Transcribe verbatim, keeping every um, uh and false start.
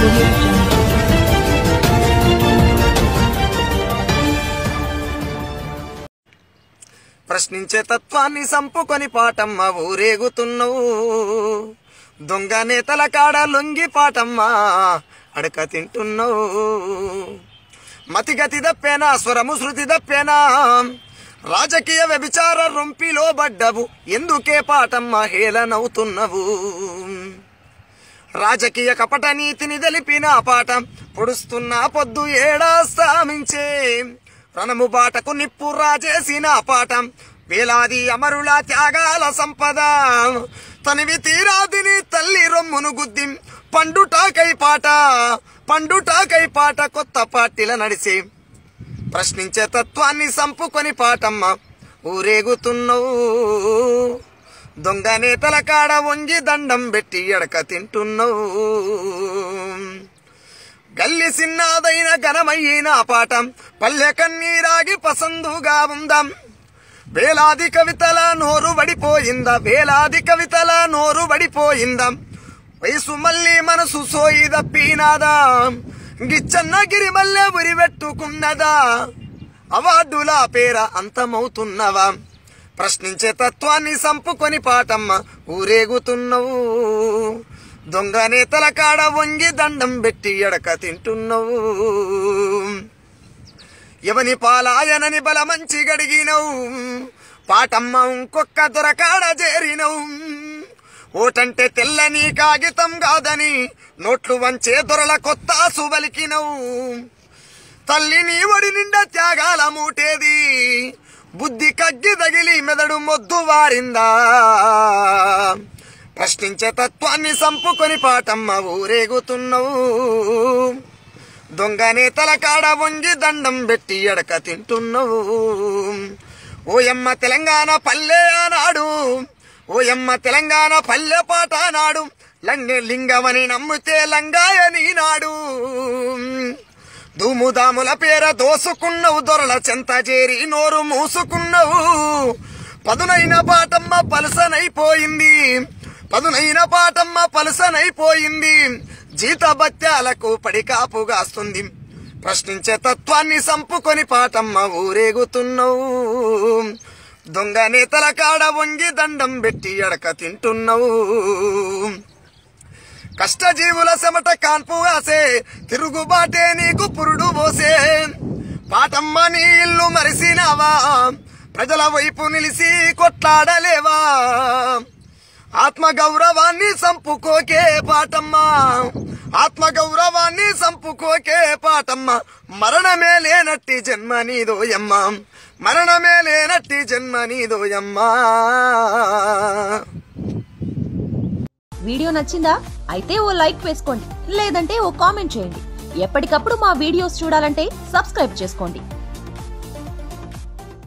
ప్రశ్నించే తత్వాన్ని సంపుకొని పాటమ్మ ఊరేగుతున్నావు దొంగ నేతల కాడ లొంగి పాటమ్మ అడక తింటున్నావు మతిగతి దప్పేనా స్వరము శృతి దప్పేనా రాజకీయ వ్యభిచార రొంపిలో పడ్డవు ఎందుకే పాటమ్మ హేళనవుతున్నవు రాజకీయ కపట నీతిని తెలిపిన పాట పొడుస్తున్న పొద్దు ఏడాస్తామించే రణము బాటకు నిప్పు రాజేసిన పాట వేలాది అమరుల త్యాగాల సంపద తనివి తీరాదిని తల్లి రొమ్మును గుద్ది పండుటాకై పాట పండుటాకై పాట కొత్త పార్టీల నడిసే ప్రశ్నించే తత్వాన్ని సంపుకొని పాటమ్మ ఊరేగుతున్నావు దొంగ నేతల కాడ వంగి దండం పెట్టి ఎడక తింటున్నావు గల్లి సిన్నాదైన ఘనమయ్యిన పాట పల్లె కన్నీరాగి పసందుగా ఉందాం వేలాది కవితల నోరు పడిపోయిందా వేలాది కవితల నోరు పడిపోయిందా వయసు మళ్ళీ మనసు సోయి దప్పినాదా గిచ్చన్నగిరి మల్లె ఉరి పెట్టుకున్నదా అవార్డుల పేర అంతమవుతున్నవా ప్రశ్నించే తత్వాన్ని సంపుకొని పాటమ్మ ఊరేగుతున్నావు దొంగ నేతల కాడ వంగి దండం పెట్టి ఎడక తింటున్నావు ఎవని పాలాయనని బల మంచి గడిగినవు పాటమ్మ ఇంకొక్క దొరకాడ చేరినవు ఓటంటే తెల్లని కాగితం కాదని నోట్లు వంచే దొరల కొత్త సుబలికినవు తల్లి నీ ఒడి నిండా త్యాగాల మూటేది బుద్ధి కగ్గి తగిలి మెదడు మొద్దు వారిందా ప్రశ్నించే తత్వాన్ని సంపుకొని పాటమ్మ ఊరేగుతున్నావు దొంగ నేతల కాడ వంగి దండం పెట్టి ఎడక తింటున్నావు ఓయమ్మ తెలంగాణ పల్లె ఆనాడు ఓయమ్మ తెలంగాణ పల్లె పాట నాడు లంగే లింగమని నమ్మితే లంగాయని నాడు దుముదాముల పేర దోసుకున్నవు దొరల చెంత చేరి నోరు మూసుకున్నవు పదునైన పాటమ్మ పలసనైపోయింది పదునైన పాటమ్మ పలసనైపోయింది జీత బత్యాలకు పడికాపుగాస్తుంది ప్రశ్నించే తత్వాన్ని సంపుకొని పాటమ్మ ఊరేగుతున్నావు దొంగ నేతల కాడ వంగి దండం పెట్టి ఎడక తింటున్నావు కష్టజీవుల చెమట కాన్పు ఆసే తిరుగుబాటే నీకు పురుడు పోసే పాటమ్మ నీ ఇల్లు మరిసినావా ప్రజల వైపు నిలిసి కొట్లాడలేవా ఆత్మగౌరవాన్ని సంపుకోకే పాటమ్మ ఆత్మగౌరవాన్ని సంపుకోకే పాటమ్మ మరణమే లేనట్టి జన్మ నీదోయమ్మ మరణమే లేనట్టి జన్మ నీదోయమ్మ వీడియో నచ్చిందా అయితే ఓ లైక్ వేసుకోండి లేదంటే ఓ కామెంట్ చేయండి ఎప్పటికప్పుడు మా వీడియోస్ చూడాలంటే సబ్స్క్రైబ్ చేసుకోండి